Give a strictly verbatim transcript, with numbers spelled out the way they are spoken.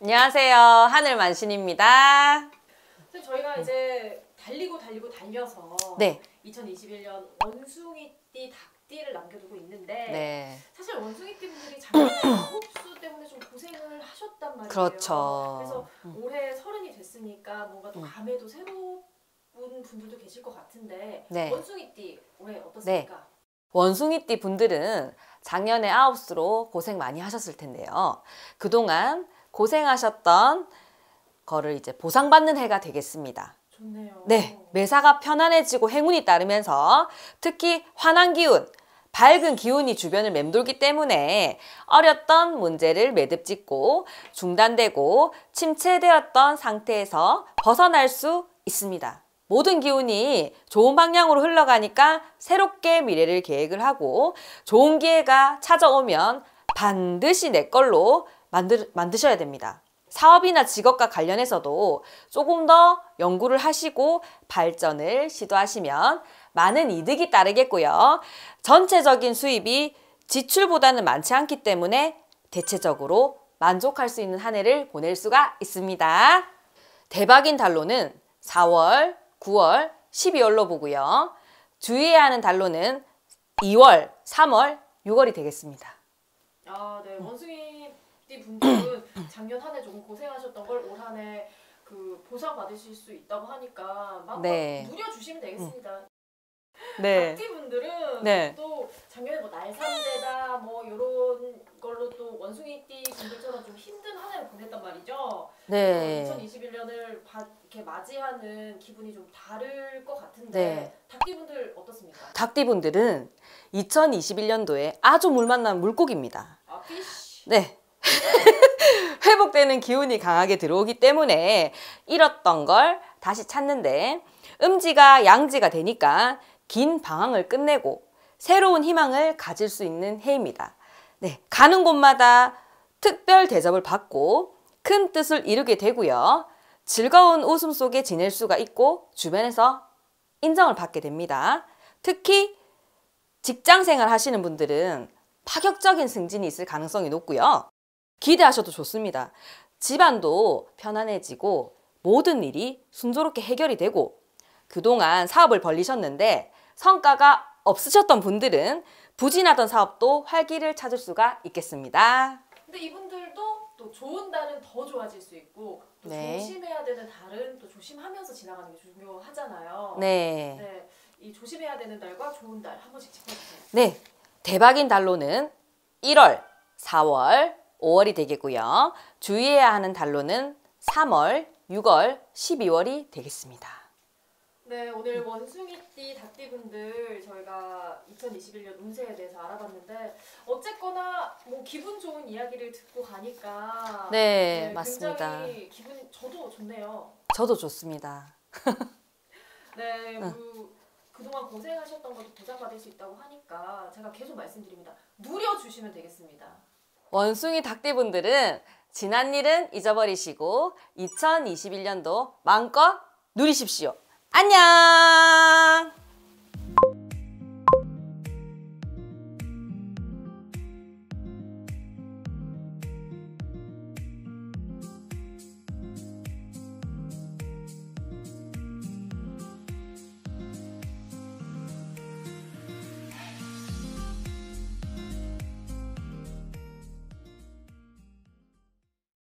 안녕하세요. 하늘만신입니다. 선생님, 저희가 이제 달리고 달리고 달려서 네. 이천이십일 년 원숭이띠 닭띠를 남겨두고 있는데 네. 사실 원숭이띠 분들이 작년에 마법수 때문에 좀 고생을 하셨단 말이에요. 그렇죠. 그래서 음. 올해 서른이 됐으니까 뭔가 또 음. 감회도 새로운 분들도 계실 것 같은데 네. 원숭이띠 올해 어떻습니까? 네. 원숭이띠 분들은 작년에 아홉수로 고생 많이 하셨을 텐데요. 그동안 고생하셨던 거를 이제 보상받는 해가 되겠습니다. 좋네요. 네, 매사가 편안해지고 행운이 따르면서 특히 환한 기운, 밝은 기운이 주변을 맴돌기 때문에 어렸던 문제를 매듭짓고 중단되고 침체되었던 상태에서 벗어날 수 있습니다. 모든 기운이 좋은 방향으로 흘러가니까 새롭게 미래를 계획을 하고 좋은 기회가 찾아오면 반드시 내 걸로 만들, 만드셔야 됩니다. 사업이나 직업과 관련해서도 조금 더 연구를 하시고 발전을 시도하시면 많은 이득이 따르겠고요. 전체적인 수입이 지출보다는 많지 않기 때문에 대체적으로 만족할 수 있는 한 해를 보낼 수가 있습니다. 대박인 달로는 사월, 구월, 십이월로 보고요. 주의해야 하는 달로는 이월, 삼월, 유월이 되겠습니다. 아, 네. 원숭이띠 분들은 작년 한 해 조금 고생하셨던 걸 올 한 해 그 보상 받으실 수 있다고 하니까 막 네. 누려주시면 되겠습니다. 네. 닭띠 분들은 네. 또 작년에 뭐 날삼대다 뭐 이런 걸로 또 원숭이띠 분들처럼 좀 힘든 한 해를 보냈단 말이죠. 네. 이천이십일 년을 바, 이렇게 맞이하는 기분이 좀 다를 것 같은데 네. 닭띠 분들 어떻습니까? 닭띠 분들은 이천이십일 년도에 아주 물만난 물고기입니다. 아, 피쉬. 네. 회복되는 기운이 강하게 들어오기 때문에 잃었던 걸 다시 찾는데 음지가 양지가 되니까 긴 방황을 끝내고 새로운 희망을 가질 수 있는 해입니다. 네, 가는 곳마다 특별 대접을 받고 큰 뜻을 이루게 되고요. 즐거운 웃음 속에 지낼 수가 있고 주변에서 인정을 받게 됩니다. 특히 직장생활 하시는 분들은 파격적인 승진이 있을 가능성이 높고요. 기대하셔도 좋습니다. 집안도 편안해지고 모든 일이 순조롭게 해결이 되고 그동안 사업을 벌리셨는데 성과가 없으셨던 분들은 부진하던 사업도 활기를 찾을 수가 있겠습니다. 근데 이분들도 또 좋은 달은 더 좋아질 수 있고 또 네. 조심해야 되는 달은 또 조심하면서 지나가는 게 중요하잖아요. 네. 네. 이 조심해야 되는 달과 좋은 달 한 번씩 짚어주세요. 네. 대박인 달로는 일월, 사월, 오월이 되겠고요. 주의해야 하는 달로는 삼월, 유월, 십이월이 되겠습니다. 네, 오늘 원숭이띠, 닭띠분들 저희가 이천이십일 년 운세에 대해서 알아봤는데 어쨌거나 뭐 기분 좋은 이야기를 듣고 가니까 네, 네, 맞습니다. 굉장히 기분이 저도 좋네요. 저도 좋습니다. 네, 응. 그, 그동안 고생하셨던 것도 보상받을 수 있다고 하니까 제가 계속 말씀드립니다. 누려주시면 되겠습니다. 원숭이 닭띠분들은 지난 일은 잊어버리시고 이천이십일 년도 마음껏 누리십시오. 안녕!